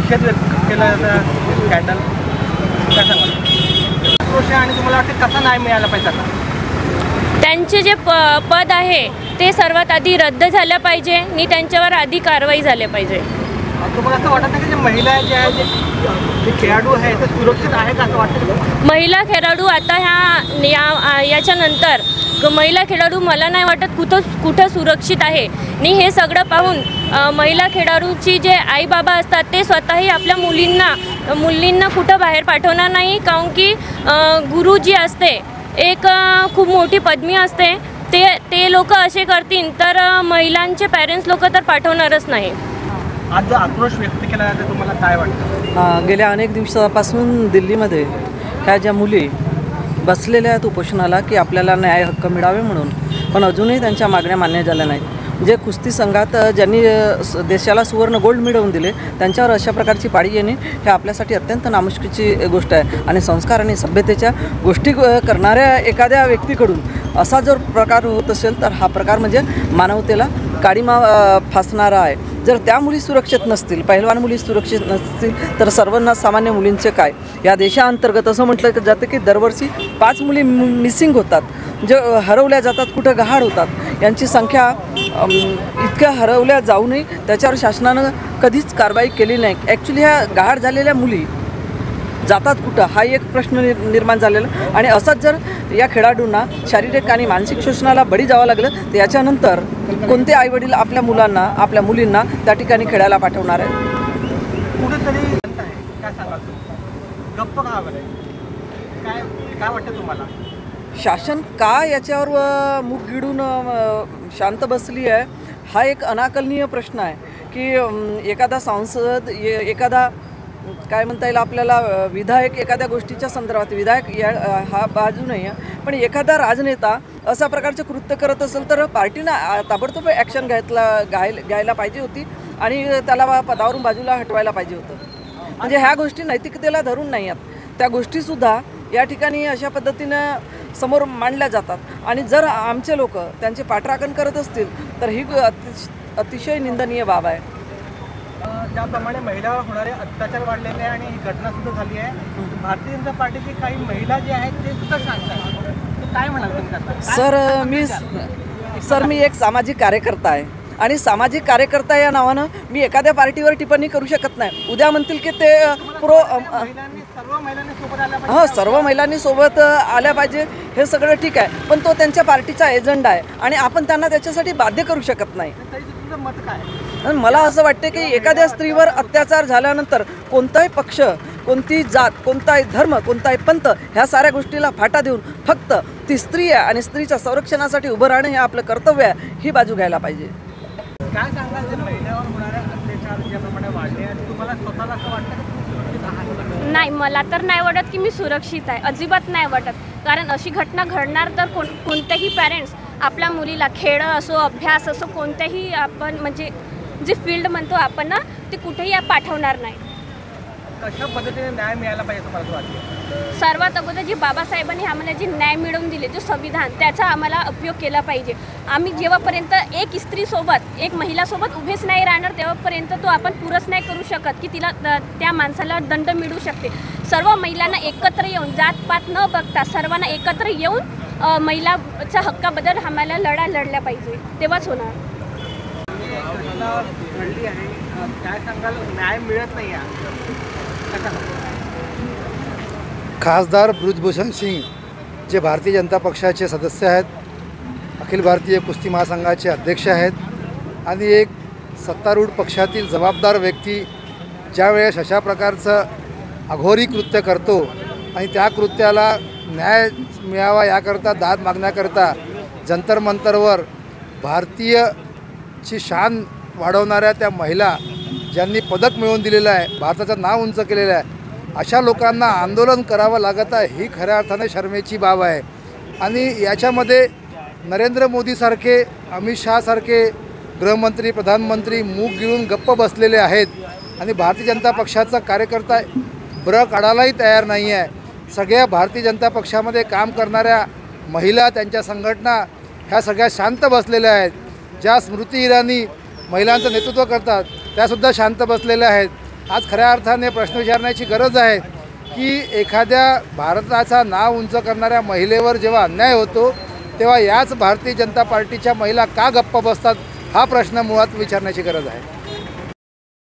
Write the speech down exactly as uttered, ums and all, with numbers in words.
निषेध व्यक्त केला जातं स्कॅन्डल काय सांगाल? आक्रोश आणि तुम्हाला वाटतं कसा न्याय मिळाला पाहिजे आता? त्यांचे जे प पद आहे ते सर्वात आधी रद्द झालं पाहिजे आणि त्यांच्यावर आधी कारवाई झाली पाहिजे. तुम्हाला असं वाटत नाही की जे महिला जे आहे जे खेळाडू आहे ते सुरक्षित आहे का असं वाटतं? महिला खेळाडू आता ह्या या याच्यानंतर महिला खेळाडू मला नाही वाटत कुठं कुठं सुरक्षित आहे. आणि हे सगळं पाहून महिला खेळाडूची जे आई बाबा असतात ते स्वतःही आपल्या मुलींना मुलींना कुठं बाहेर पाठवणार नाही. काऊन की गुरु जी असते एक खूप मोठी पदवी असते, ते ते लोक असे करतील तर महिलांचे पॅरेंट्स लोक तर पाठवणारच नाही. आज जो आक्रोश व्यक्त केला जातो तुम्हाला काय वाटतं? गेल्या अनेक दिवसापासून दिल्लीमध्ये ह्या ज्या मुली बसलेल्या आहेत उपोषणाला की आपल्याला न्याय हक्क मिळावे म्हणून, पण अजूनही त्यांच्या मागण्या मान्य झाल्या नाहीत. जे कुस्ती संघात ज्यांनी देशाला सुवर्ण गोल्ड मिळवून दिले त्यांच्यावर अशा प्रकारची पाळी येणे हे आपल्यासाठी अत्यंत नामुष्कीची गोष्ट आहे. आणि संस्कार आणि सभ्यतेच्या गोष्टी करणाऱ्या एखाद्या व्यक्तीकडून असा जर प्रकार होत असेल तर हा प्रकार म्हणजे मानवतेला काडीमा फासणारा आहे. जर त्या मुली सुरक्षित नसतील, पहिलवान मुली सुरक्षित नसतील तर सर्वांना सामान्य मुलींचे काय? या देशाअंतर्गत असं म्हटलं जातं की दरवर्षी पाच मुली मिसिंग होतात, जे हरवल्या जातात, कुठं गहाड होतात. यांची संख्या इतक्या हरवल्या जाऊनही त्याच्यावर शासनानं कधीच कारवाई केली नाही. ॲक्च्युली ह्या गहाड झालेल्या मुली जातात कुठं हा एक प्रश्न निर निर्माण झालेला. आणि असंच जर या खेळाडूंना शारीरिक आणि मानसिक शोषणाला बळी जावं लागलं तर याच्यानंतर कोणते आईवडील आपल्या मुलांना आपल्या मुलींना त्या ठिकाणी खेळायला पाठवणार आहे? कुठेतरी काय सांगाल? गप्प का बरं? काय काय वाटतं तुम्हाला? शासन का याच्यावर मुख गिळून शांत बसली आहे हा एक अनाकलनीय प्रश्न आहे. की एखादा सांसद एखादा काय म्हणता येईल आपल्याला विधायक एखाद्या गोष्टीच्या संदर्भात विधायक या हा बाजू नाही आहे, पण एखादा राजनेता अशा प्रकारचे कृत्य करत असेल तर पार्टीनं ताबडतोब ॲक्शन घ्यायला घ्यायला घ्यायला पाहिजे होती आणि त्याला पदावरून बाजूला हटवायला पाहिजे होतं. म्हणजे ह्या गोष्टी नैतिकतेला धरून नाही आहेत. त्या गोष्टीसुद्धा या ठिकाणी अशा पद्धतीनं समोर मांडल्या जातात. आणि जर आमचे लोक त्यांचे पाठराखण करत असतील तर ही अतिशय निंदनीय बाब आहे. ज्याप्रमाणे महिलावर होणारे अत्याचार वाढलेले आहे आणि ही घटना सुद्धा झाली आहे, भारतीय जनता पार्टीची काही महिला जे आहेत ते सुद्धा सांगतात, काय म्हणाल तुम्ही? सर मी सर मी एक सामाजिक कार्यकर्ता आहे आणि सामाजिक कार्यकर्ता या नावानं मी एखाद्या पार्टीवर टिप्पणी करू शकत नाही. उद्या म्हणतील की ते प्रो सर्व महिलांनी सोबत आल्या पाहिजे. हो, सर्व महिलांनी सोबत आल्या पाहिजे हे सगळं ठीक आहे, पण तो त्यांच्या पार्टीचा एजंडा आहे आणि आपण त्यांना त्याच्यासाठी बाध्य करू शकत नाही. मत काय? मला असं वाटते की एखाद्या स्त्रीवर अत्याचार झाल्यानंतर कोणताही पक्ष, कोणतीही जात, कोणताही धर्म, कोणताही पंथ ह्या साऱ्या गोष्टीला फाटा देऊन फक्त ती स्त्री आहे आणि स्त्रीच्या संरक्षणासाठी उभं राहणं हे आपलं कर्तव्य आहे ही बाजू घ्यायला पाहिजे. काय सांगाल जे महिलावर होणारे अत्याचार ज्याप्रमाणे वाढले आणि तुम्हाला स्वतःला असं वाटतं की नाही, मला तर नाही वाटत की मी सुरक्षित आहे, अजिबात नाही वाटत. कारण अशी घटना घडणार तर कोण कोणतेही पॅरेंट्स आपल्या मुलीला खेळ असो, अभ्यास असो, कोणत्याही आपण म्हणजे जे फील्ड म्हणतो आपण ना ते कुठेही पाठवणार नाही. कशा पद्धतीने न्याय मिळायला पाहिजे तुम्हाला वाटतं? सर्वात अगोदर जी बाबासाहेबांनी आम्हाला जे न्याय मिळवून दिले, जो संविधान, त्याचा आम्हाला उपयोग केला पाहिजे. आम्ही जेव्हापर्यंत एक स्त्रीसोबत एक महिलासोबत उभेच नाही राहणार तेव्हापर्यंत तो आपण पुरच नाही करू शकत की तिला त्या माणसाला दंड मिळू शकते. सर्व महिलांना एकत्र येऊन जातपात न बघता सर्वांना एकत्र येऊन महिलाच्या हक्काबद्दल आम्हाला लढा लढल्या पाहिजे, तेव्हाच होणार. घडली आहे, काय सांगाल? न्याय मिळत नाही आहे. खासदार बृजभूषण सिंग जे भारतीय जनता पक्षाचे सदस्य आहेत, अखिल भारतीय कुस्ती महासंघाचे अध्यक्ष आहेत आणि एक सत्तारूढ पक्षातील जबाबदार व्यक्ती ज्यावेळेस अशा प्रकारचं अघोरी कृत्य करतो आणि त्या कृत्याला न्याय मिळावा याकरता दाद मागण्याकरता जंतर मंतरवर भारतीयची शान वाढवणाऱ्या त्या महिला ज्यांनी पदक मिळवून दिलेलं आहे, भारताचं नाव उंच केलेलं आहे, अशा लोकांना आंदोलन करावं लागत आहे ही खऱ्या अर्थाने शर्मेची बाब आहे. आणि याच्यामध्ये नरेंद्र मोदीसारखे, अमित शहासारखे गृहमंत्री, प्रधानमंत्री मूग गिळून गप्प बसलेले आहेत आणि भारतीय जनता पक्षाचा कार्यकर्ता ब्र काढायलाही तयार नाही आहे. सगळ्या भारतीय जनता पक्षामध्ये काम करणाऱ्या महिला, त्यांच्या संघटना ह्या सगळ्या शांत बसलेल्या आहेत. ज्या स्मृती इराणी महिलांचं नेतृत्व करतात त्यासुद्धा शांत बसलेल्या आहेत. आज खऱ्या अर्थाने प्रश्न विचारण्याची गरज आहे की एखाद्या भारताचा नाव उंच करणाऱ्या महिलेवर जेव्हा अन्याय होतो तेव्हा याच भारतीय जनता पार्टीच्या महिला का गप्प बसतात, हा प्रश्न मुळात विचारण्याची गरज आहे.